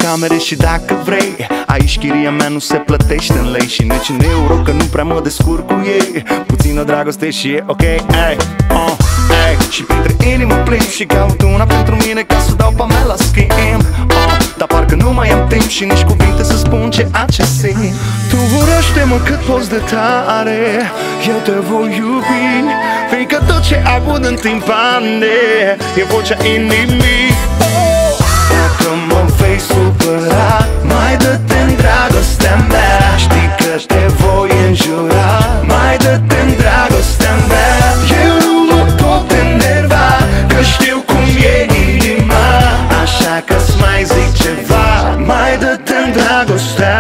camere și dacă vrei. Aici chiria mea nu se plătește în lei și nici în euro, că nu prea mă descurc cu ei. Puțină dragoste și e ok, ey, și printre inima plimb și caut una pentru mine ca să dau pe mea la schimb. Dar parcă nu mai am timp și nici cuvinte să spun ceea ce simt. Tu urăște-mă cât poți de tare, eu te voi iubi, fiindcă tot ce ai avut în timp ane e vocea inimii. Dacă mă vei supăra, mai dă-te-n dragostea mea. Știi că te voi înjura, mai dă-te-n dragostea mea. Eu nu mă pot enerva, că știu cum e inima, așa că-ți mai zic ceva, mai dă-te-n dragostea.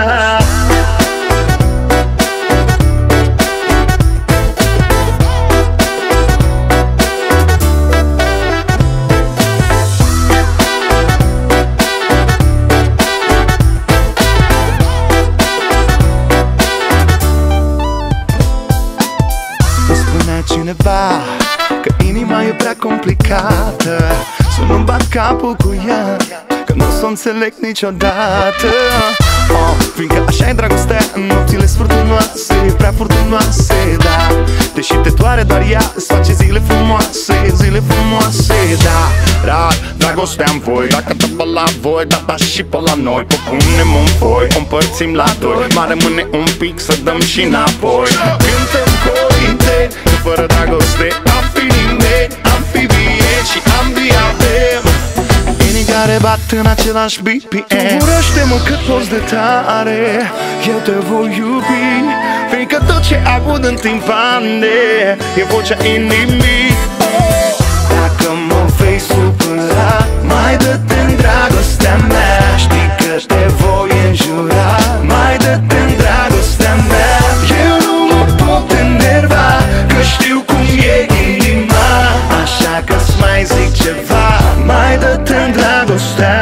Cineva că inima e prea complicată, să nu-mi bat capul cu ea, că nu o să o înțeleg niciodată. Fiindcă așa e dragostea, în nopțile sfurtunoase, prea furtunoase, da. Deși te doare doar ea, îți face zile frumoase, zile frumoase, da. Dar dragostea-n voi, dacă dă pe la voi, da și pe la noi. Punem un foi, o împărțim la doi, mai rămâne un pic să dăm și înapoi. Cântăm corinte, că fără dragoste am fi nimeni, am fi vie și am diadem, inii care bat în același BPM. Tu urăște-mă cât poți de tare, eu te voi iubi, fiindcă tot ce ai avut în timp ane e vocea inimii. Dacă mă vei supăra, mai dă-te-n dragostea mea. Știi că te voi înjura, mai dă-te-n dragostea mea. Eu nu mă pot enerva, că știu cum e inima, așa că-ți mai zic ceva, mai dă-te-n dragostea.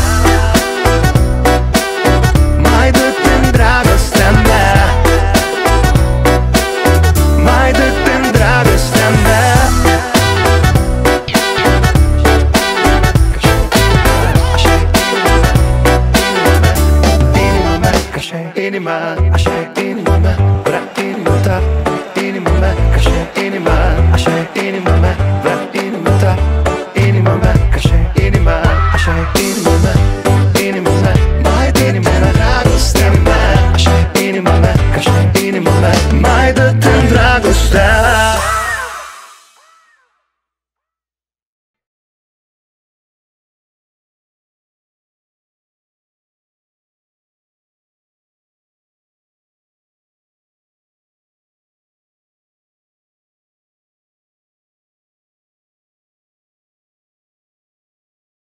Mai dă-te-n dragostea mea, mai dă-te-n dragostea mea. Inima, așa e inima mea, vrea inima ta.